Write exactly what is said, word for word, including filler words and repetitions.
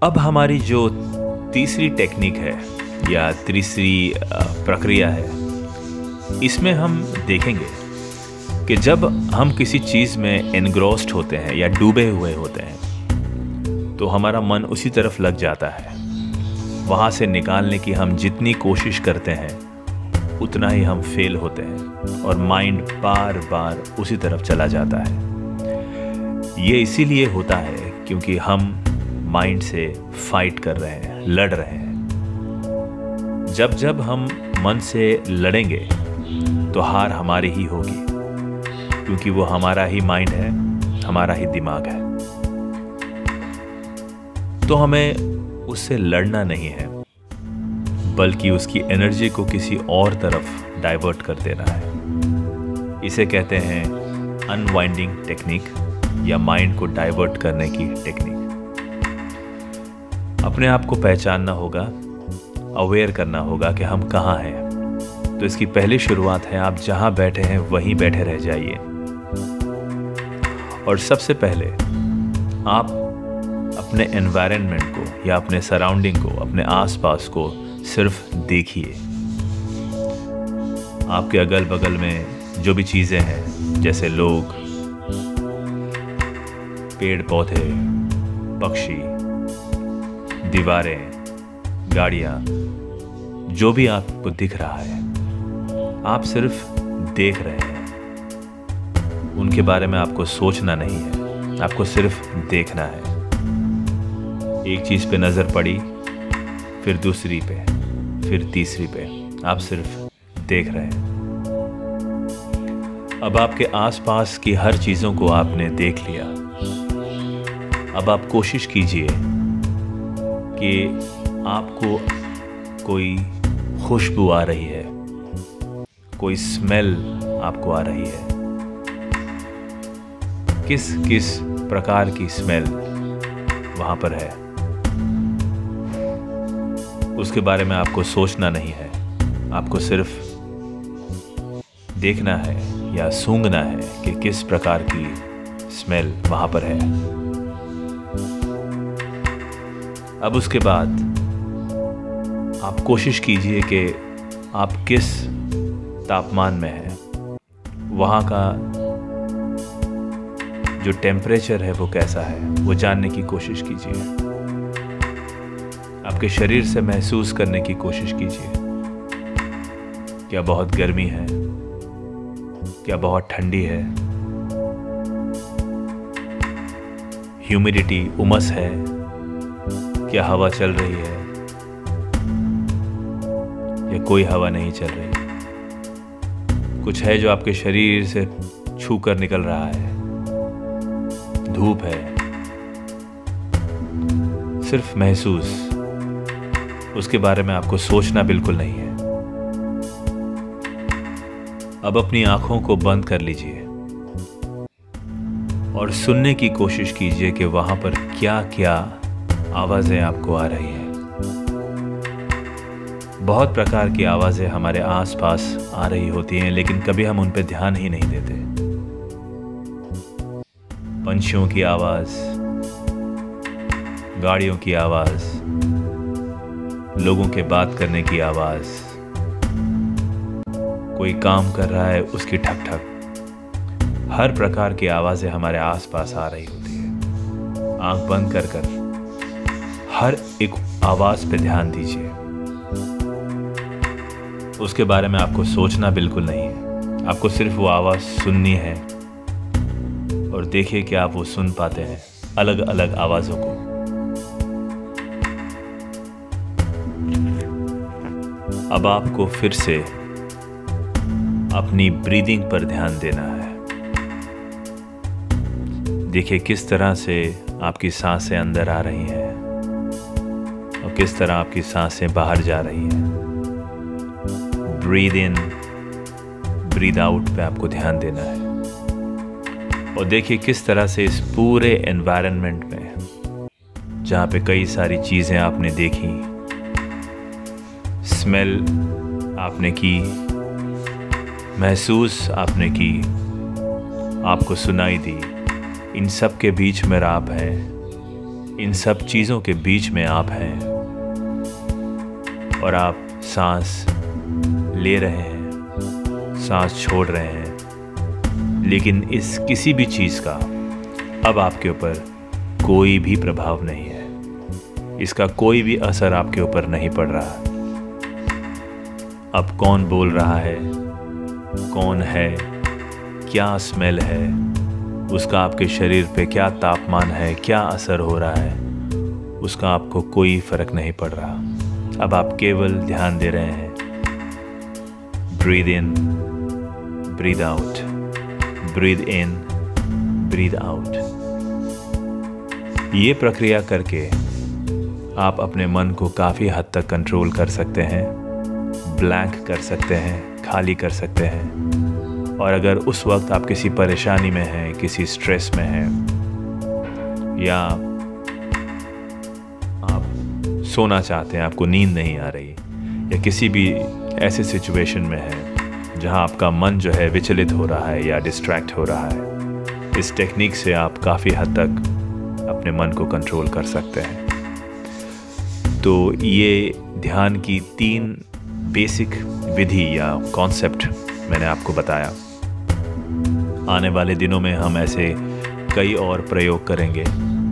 अब हमारी जो तीसरी टेक्निक है या तीसरी प्रक्रिया है, इसमें हम देखेंगे कि जब हम किसी चीज़ में एनग्रॉस्ड होते हैं या डूबे हुए होते हैं तो हमारा मन उसी तरफ लग जाता है। वहाँ से निकालने की हम जितनी कोशिश करते हैं उतना ही हम फेल होते हैं और माइंड बार बार उसी तरफ चला जाता है। ये इसीलिए होता है क्योंकि हम माइंड से फाइट कर रहे हैं, लड़ रहे हैं। जब जब हम मन से लड़ेंगे तो हार हमारी ही होगी, क्योंकि वो हमारा ही माइंड है, हमारा ही दिमाग है। तो हमें उससे लड़ना नहीं है, बल्कि उसकी एनर्जी को किसी और तरफ डाइवर्ट कर देना है। इसे कहते हैं अनवाइंडिंग टेक्निक या माइंड को डाइवर्ट करने की टेक्निक। अपने आप को पहचानना होगा, अवेयर करना होगा कि हम कहाँ हैं। तो इसकी पहली शुरुआत है, आप जहाँ बैठे हैं वहीं बैठे रह जाइए। और सबसे पहले आप अपने एनवायरनमेंट को या अपने सराउंडिंग को, अपने आसपास को सिर्फ देखिए। आपके अगल बगल में जो भी चीज़ें हैं, जैसे लोग, पेड़ पौधे, पक्षी, दीवारें, गाड़ियाँ, जो भी आपको दिख रहा है, आप सिर्फ देख रहे हैं। उनके बारे में आपको सोचना नहीं है, आपको सिर्फ देखना है। एक चीज़ पे नज़र पड़ी, फिर दूसरी पे, फिर तीसरी पे, आप सिर्फ देख रहे हैं। अब आपके आसपास की हर चीज़ों को आपने देख लिया। अब आप कोशिश कीजिए कि आपको कोई खुशबू आ रही है, कोई स्मेल आपको आ रही है। किस किस प्रकार की स्मेल वहाँ पर है, उसके बारे में आपको सोचना नहीं है। आपको सिर्फ देखना है या सूंघना है कि किस प्रकार की स्मेल वहाँ पर है। अब उसके बाद आप कोशिश कीजिए कि आप किस तापमान में हैं, वहाँ का जो टेम्परेचर है वो कैसा है, वो जानने की कोशिश कीजिए। आपके शरीर से महसूस करने की कोशिश कीजिए। क्या बहुत गर्मी है, क्या बहुत ठंडी है, ह्यूमिडिटी, उमस है, क्या हवा चल रही है या कोई हवा नहीं चल रही। कुछ है जो आपके शरीर से छू कर निकल रहा है, धूप है, सिर्फ महसूस। उसके बारे में आपको सोचना बिल्कुल नहीं है। अब अपनी आंखों को बंद कर लीजिए और सुनने की कोशिश कीजिए कि वहां पर क्या क्या आवाजें आपको आ रही हैं। बहुत प्रकार की आवाजें हमारे आसपास आ रही होती हैं, लेकिन कभी हम उन पर ध्यान ही नहीं देते। पंछियों की आवाज, गाड़ियों की आवाज, लोगों के बात करने की आवाज, कोई काम कर रहा है उसकी ठक ठक, हर प्रकार की आवाजें हमारे आसपास आ रही होती है। आंख बंद कर कर हर एक आवाज पे ध्यान दीजिए। उसके बारे में आपको सोचना बिल्कुल नहीं है, आपको सिर्फ वो आवाज सुननी है। और देखिए कि आप वो सुन पाते हैं अलग अलग आवाजों को। अब आपको फिर से अपनी ब्रीदिंग पर ध्यान देना है। देखिए किस तरह से आपकी सांसें अंदर आ रही हैं और किस तरह आपकी सांसें बाहर जा रही हैं। ब्रीद इन, ब्रीद आउट पे आपको ध्यान देना है। और देखिए किस तरह से इस पूरे एनवायरनमेंट में, जहाँ पे कई सारी चीज़ें आपने देखी, स्मेल आपने की, महसूस आपने की, आपको सुनाई दी, इन सब के बीच में आप हैं। इन सब चीज़ों के बीच में आप हैं और आप सांस ले रहे हैं, सांस छोड़ रहे हैं, लेकिन इस किसी भी चीज़ का अब आपके ऊपर कोई भी प्रभाव नहीं है। इसका कोई भी असर आपके ऊपर नहीं पड़ रहा। अब कौन बोल रहा है, कौन है, क्या स्मेल है, उसका आपके शरीर पे क्या तापमान है, क्या असर हो रहा है, उसका आपको कोई फर्क नहीं पड़ रहा। अब आप केवल ध्यान दे रहे हैं। Breathe in, breathe out, breathe in, breathe out. ये प्रक्रिया करके आप अपने मन को काफ़ी हद तक कंट्रोल कर सकते हैं, ब्लैंक कर सकते हैं, खाली कर सकते हैं। और अगर उस वक्त आप किसी परेशानी में हैं, किसी स्ट्रेस में हैं, या आप सोना चाहते हैं, आपको नींद नहीं आ रही, या किसी भी ऐसे सिचुएशन में हैं जहां आपका मन जो है विचलित हो रहा है या डिस्ट्रैक्ट हो रहा है, इस टेक्निक से आप काफ़ी हद तक अपने मन को कंट्रोल कर सकते हैं। तो ये ध्यान की तीन बेसिक विधि या कॉन्सेप्ट मैंने आपको बताया। आने वाले दिनों में हम ऐसे कई और प्रयोग करेंगे